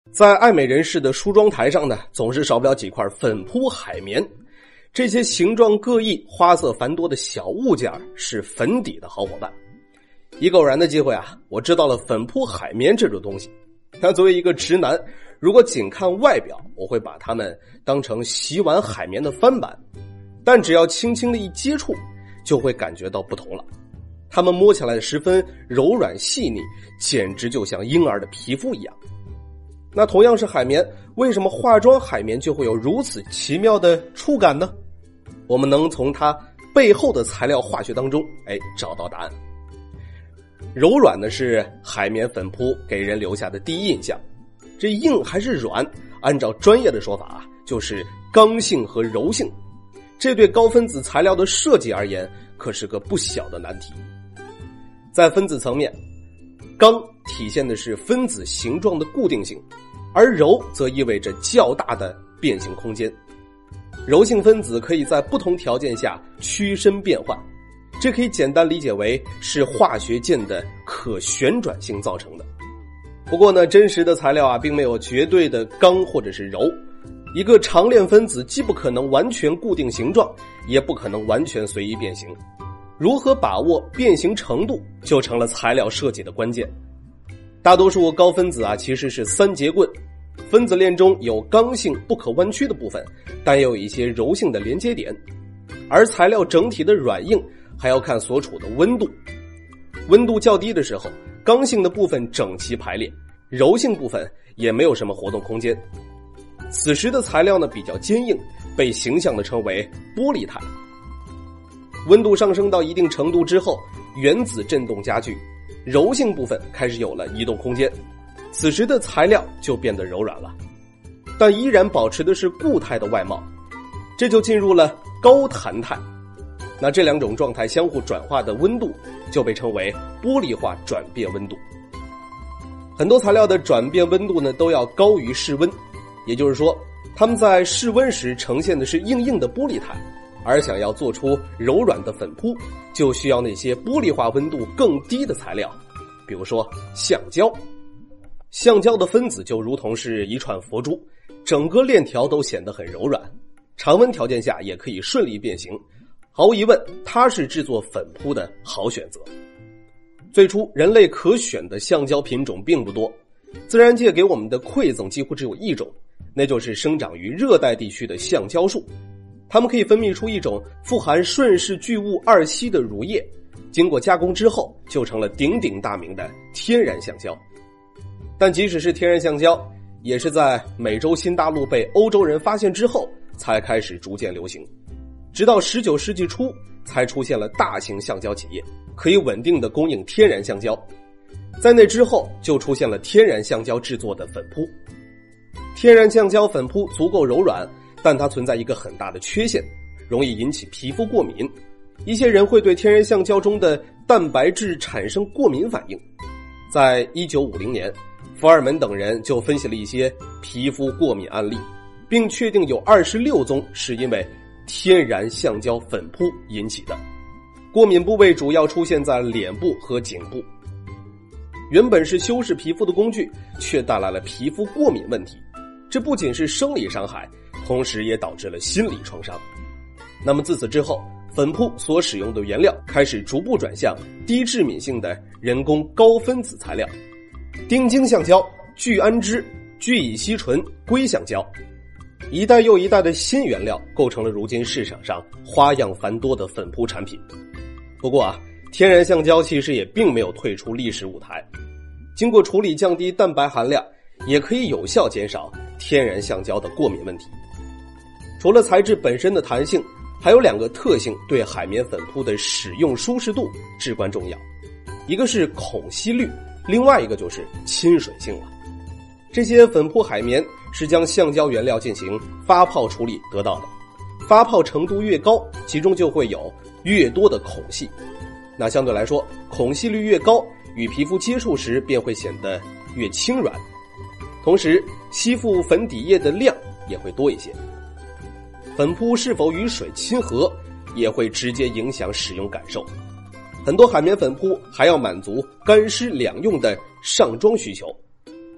在爱美人士的梳妆台上呢，总是少不了几块粉扑海绵。这些形状各异、花色繁多的小物件是粉底的好伙伴。一个偶然的机会啊，我知道了粉扑海绵这种东西。那作为一个直男，如果仅看外表，我会把它们当成洗碗海绵的翻版，但只要轻轻的一接触，就会感觉到不同了。它们摸起来十分柔软细腻，简直就像婴儿的皮肤一样。那同样是海绵，为什么化妆海绵就会有如此奇妙的触感呢？我们能从它背后的材料化学当中找到答案。柔软呢是海绵粉扑给人留下的第一印象，这硬还是软，按照专业的说法就是刚性和柔性，这对高分子材料的设计而言可是个不小的难题。在分子层面，刚体现的是分子形状的固定性，而柔则意味着较大的变形空间。柔性分子可以在不同条件下屈伸变换，这可以简单理解为是化学键的可旋转性造成的。不过呢，真实的材料并没有绝对的刚或者是柔。一个长链分子既不可能完全固定形状，也不可能完全随意变形。如何把握变形程度，就成了材料设计的关键。大多数高分子其实是三节棍，分子链中有刚性不可弯曲的部分，但也有一些柔性的连接点。而材料整体的软硬还要看所处的温度。温度较低的时候，刚性的部分整齐排列，柔性部分也没有什么活动空间。此时的材料呢比较坚硬，被形象地称为玻璃态。温度上升到一定程度之后，原子振动加剧，柔性部分开始有了移动空间，此时的材料就变得柔软了，但依然保持的是固态的外貌，这就进入了高弹态。那这两种状态相互转化的温度就被称为玻璃化转变温度。很多材料的转变温度呢都要高于室温，也就是说它们在室温时呈现的是硬硬的玻璃态，而想要做出柔软的粉扑，就需要那些玻璃化温度更低的材料，比如说橡胶。橡胶的分子就如同是一串佛珠，整个链条都显得很柔软，常温条件下也可以顺利变形。毫无疑问，它是制作粉扑的好选择。最初人类可选的橡胶品种并不多，自然界给我们的馈赠几乎只有一种，那就是生长于热带地区的橡胶树。它们可以分泌出一种富含顺氏聚物2烯的乳液，经过加工之后就成了鼎鼎大名的天然橡胶。但即使是天然橡胶，也是在美洲新大陆被欧洲人发现之后才开始逐渐流行，直到19世纪初才出现了大型橡胶企业，可以稳定地供应天然橡胶。在那之后就出现了天然橡胶制作的粉扑。天然橡胶粉扑足够柔软，但它存在一个很大的缺陷，容易引起皮肤过敏。一些人会对天然橡胶中的蛋白质产生过敏反应。在1950年，福尔门等人就分析了一些皮肤过敏案例，并确定有26宗是因为天然橡胶粉扑引起的。过敏部位主要出现在脸部和颈部。原本是修饰皮肤的工具，却带来了皮肤过敏问题，这不仅是生理伤害，同时也导致了心理创伤。那么自此之后，粉扑所使用的原料开始逐步转向低致敏性的人工高分子材料，丁腈橡胶、聚氨酯、聚乙烯醇、硅橡胶，一代又一代的新原料构成了如今市场上花样繁多的粉扑产品。不过天然橡胶其实也并没有退出历史舞台，经过处理降低蛋白含量，也可以有效减少天然橡胶的过敏问题。除了材质本身的弹性，还有2个特性对海绵粉扑的使用舒适度至关重要，一个是孔隙率，另外一个就是亲水性了。这些粉扑海绵是将橡胶原料进行发泡处理得到的，发泡程度越高，其中就会有越多的孔隙。那相对来说，孔隙率越高，与皮肤接触时便会显得越轻软，同时吸附粉底液的量也会多一些。粉扑是否与水亲和，也会直接影响使用感受。很多海绵粉扑还要满足干湿两用的上妆需求，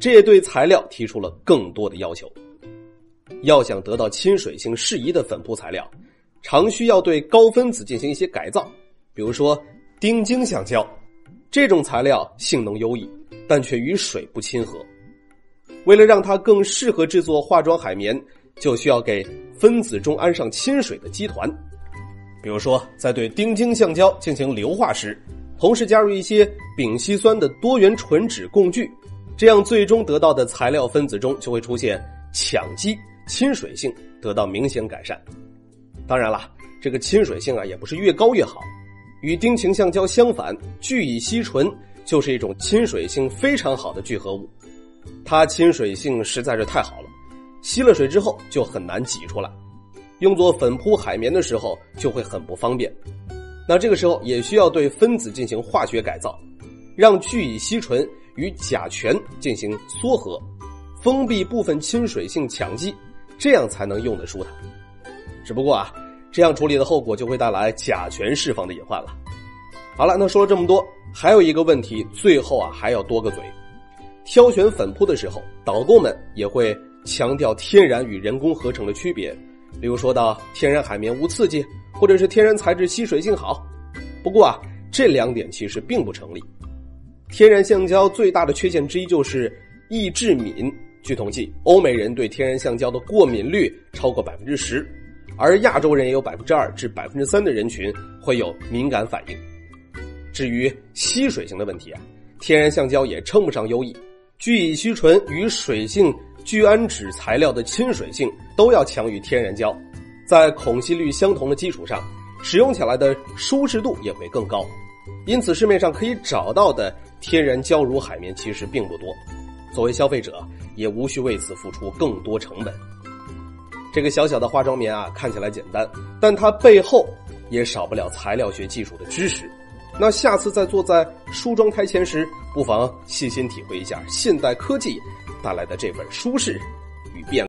这也对材料提出了更多的要求。要想得到亲水性适宜的粉扑材料，常需要对高分子进行一些改造，比如说丁晶橡胶，这种材料性能优异，但却与水不亲和。为了让它更适合制作化妆海绵，就需要给分子中安上亲水的基团。比如说，在对丁晶橡胶进行硫化时，同时加入一些丙烯酸的多元纯酯共聚，这样最终得到的材料分子中就会出现羟基，亲水性得到明显改善。当然了，这个亲水性也不是越高越好。与丁嗪橡胶相反，聚乙烯醇就是一种亲水性非常好的聚合物。它亲水性实在是太好了，吸了水之后就很难挤出来，用作粉扑海绵的时候就会很不方便。那这个时候也需要对分子进行化学改造，让聚乙烯醇与甲醛进行缩合，封闭部分亲水性羟基，这样才能用得舒坦。只不过这样处理的后果就会带来甲醛释放的隐患了。好了，那说了这么多，还有一个问题，最后还要多个嘴。挑选粉扑的时候，导购们也会强调天然与人工合成的区别，例如说到天然海绵无刺激，或者是天然材质吸水性好。不过这两点其实并不成立。天然橡胶最大的缺陷之一就是易致敏。据统计，欧美人对天然橡胶的过敏率超过 10%， 而亚洲人也有 2%至 3% 的人群会有敏感反应。至于吸水性的问题天然橡胶也称不上优异，聚乙烯醇与水性聚氨酯材料的亲水性都要强于天然胶，在孔隙率相同的基础上，使用起来的舒适度也会更高。因此市面上可以找到的天然胶乳海绵其实并不多，作为消费者也无需为此付出更多成本。这个小小的化妆棉看起来简单，但它背后也少不了材料学技术的知识。那下次在坐在梳妆台前时，不妨细心体会一下现代科技带来的这份舒适与便利。